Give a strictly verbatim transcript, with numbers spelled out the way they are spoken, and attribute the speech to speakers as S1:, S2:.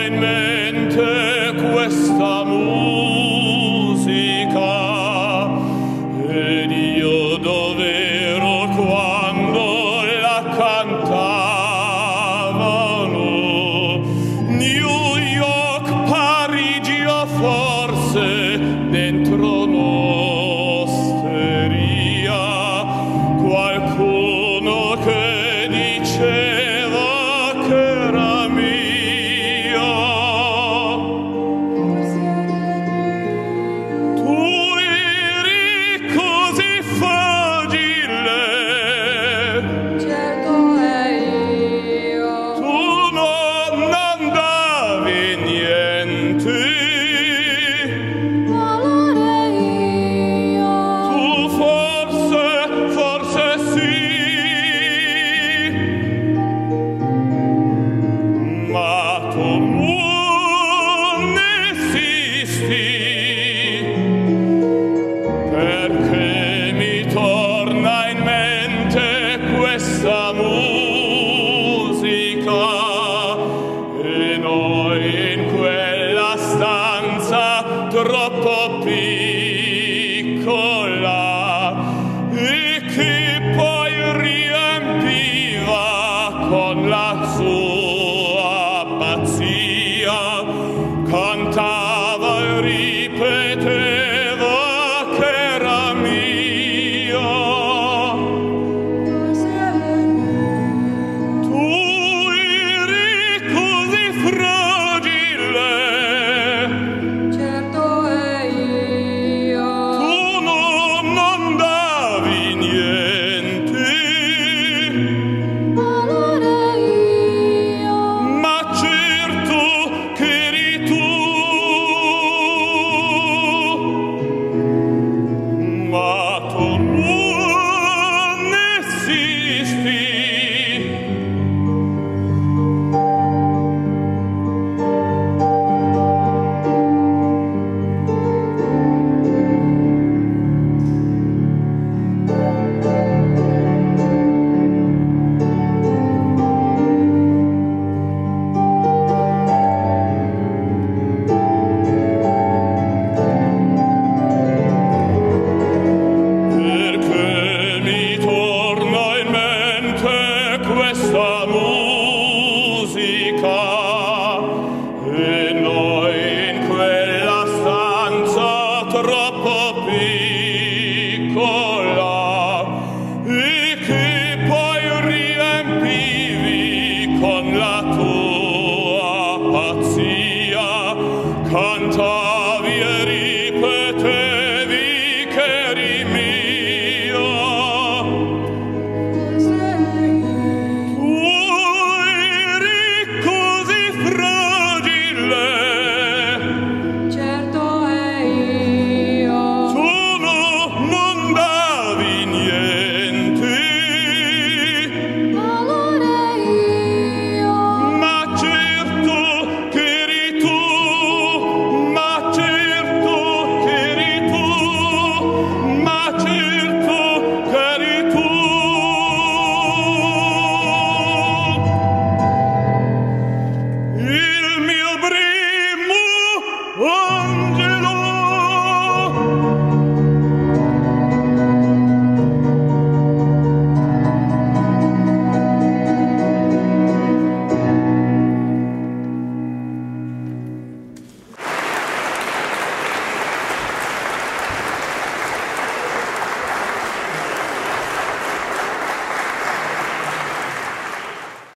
S1: in mente questa musica ed io dov'ero quando la cantavano. New York, Parigi o forse dentro un'osteria qualcuno che diceva che era mia. Tu eri così fragile,
S2: certo è io.
S1: tu non andavi niente,
S2: Valore io.
S1: tu forse, forse sì, ma tu non esisti, perché mi torna in mente questa musica e noi in quella stanza troppo piccola e che poi riempiva con la sua pazzia, cantava e ripeteva che era mia. Tu eri così fragile,
S2: Certo è io.
S1: tu non andavi niente,
S2: Valore io.
S1: ma certo che eri tu, ma tu non esisti. Perché mi torna in mente questa musica e noi in quella stanza troppo piccola e che poi riempivi con la tua pazzia, cantavi e